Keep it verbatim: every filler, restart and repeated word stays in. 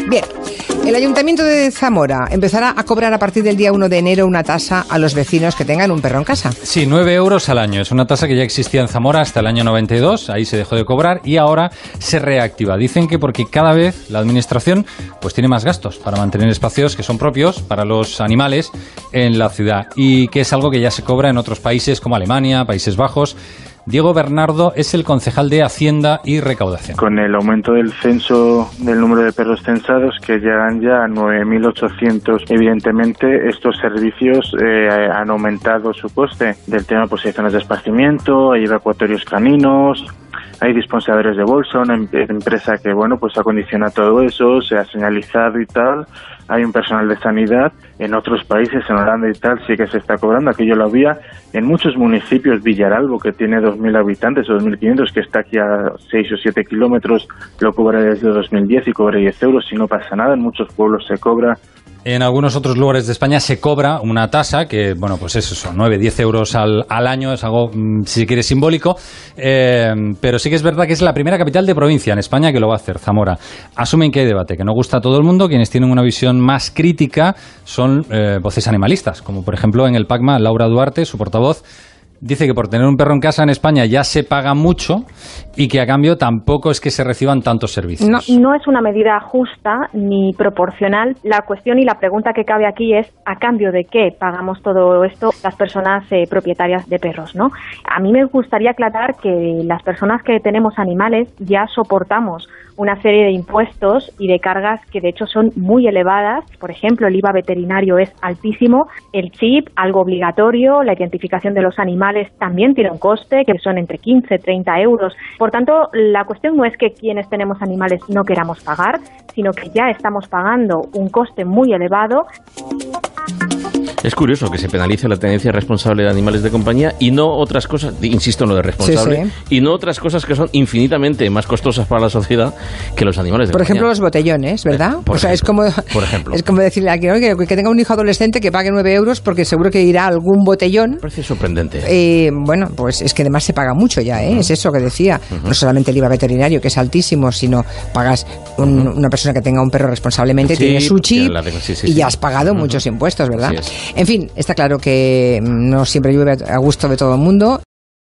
Bien, el Ayuntamiento de Zamora empezará a cobrar a partir del día uno de enero una tasa a los vecinos que tengan un perro en casa. Sí, nueve euros al año. Es una tasa que ya existía en Zamora hasta el año noventa y dos, ahí se dejó de cobrar y ahora se reactiva. Dicen que porque cada vez la administración pues tiene más gastos para mantener espacios que son propios para los animales en la ciudad y que es algo que ya se cobra en otros países como Alemania, Países Bajos. Diego Bernardo es el concejal de Hacienda y Recaudación. Con el aumento del censo del número de perros censados, que llegan ya a nueve mil ochocientos, evidentemente estos servicios eh, han aumentado su coste. Del tema pues hay zonas de esparcimiento, hay evacuatorios caninos, hay dispensadores de bolsa, una em- empresa que bueno pues acondiciona todo eso, se ha señalizado y tal. Hay un personal de sanidad. En otros países, en Holanda y tal, sí que se está cobrando. Aquí yo lo había en muchos municipios. Villaralbo, que tiene dos mil habitantes o dos mil quinientos, que está aquí a seis o siete kilómetros, lo cobra desde dos mil diez y cobra diez euros y no pasa nada. En muchos pueblos se cobra. En algunos otros lugares de España se cobra una tasa que, bueno, pues eso son nueve, diez euros al, al año, es algo, si se quiere, simbólico, eh, pero sí que es verdad que es la primera capital de provincia en España que lo va a hacer, Zamora. Asumen que hay debate, que no gusta a todo el mundo, quienes tienen una visión más crítica son eh, voces animalistas, como por ejemplo en el PACMA, Laura Duarte, su portavoz, dice que por tener un perro en casa en España ya se paga mucho y que a cambio tampoco es que se reciban tantos servicios. No, no es una medida justa ni proporcional. La cuestión y la pregunta que cabe aquí es ¿a cambio de qué pagamos todo esto las personas eh, propietarias de perros, ¿no? A mí me gustaría aclarar que las personas que tenemos animales ya soportamos una serie de impuestos y de cargas que de hecho son muy elevadas. Por ejemplo, el I V A veterinario es altísimo, el chip, algo obligatorio, la identificación de los animales también tiene un coste, que son entre quince, treinta euros. Por tanto, la cuestión no es que quienes tenemos animales no queramos pagar, sino que ya estamos pagando un coste muy elevado. Es curioso que se penalice la tenencia responsable de animales de compañía y no otras cosas, insisto en lo de responsable, sí, sí. y no otras cosas que son infinitamente más costosas para la sociedad que los animales de Por compañía. ejemplo, los botellones, ¿verdad? Por o sea, ejemplo, es como, por ejemplo. Es como decirle a alguien que, que tenga un hijo adolescente que pague nueve euros porque seguro que irá a algún botellón. Me parece sorprendente. Eh, bueno, pues es que además se paga mucho ya, ¿eh? Uh-huh. Es eso que decía. Uh-huh. No solamente el I V A veterinario, que es altísimo, sino pagas un, uh-huh. una persona que tenga un perro responsablemente, sí, tiene su chip la, sí, sí, y ya has pagado uh-huh. muchos impuestos, ¿verdad? En fin, está claro que no siempre llueve a gusto de todo el mundo.